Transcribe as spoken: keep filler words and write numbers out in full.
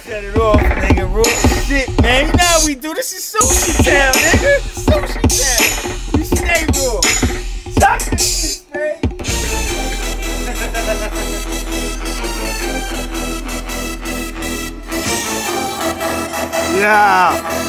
Set it off, nigga. Real shit, man. You know how we do. This is Sushi Town, nigga. Sushi Town. We stay raw. Stop this shit, man. Yeah.